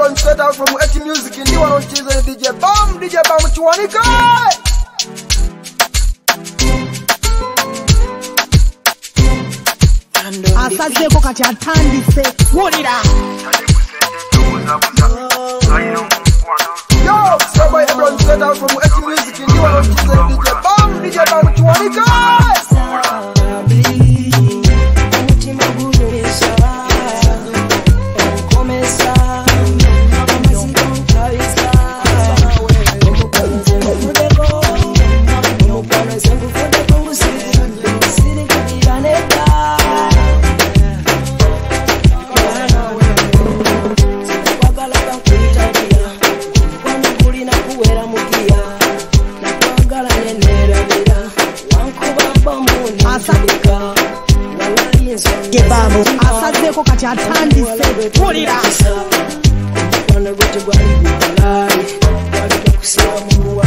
everyone straight out from 80 Music in the one on Tuesday. DJ Bam Chuanika. Asazeko kati atandise wulira yo, so boy everyone straight out from 80 Music in the one on Tuesday. DJ Bam Chuanika. Asazeko kati atandise wulira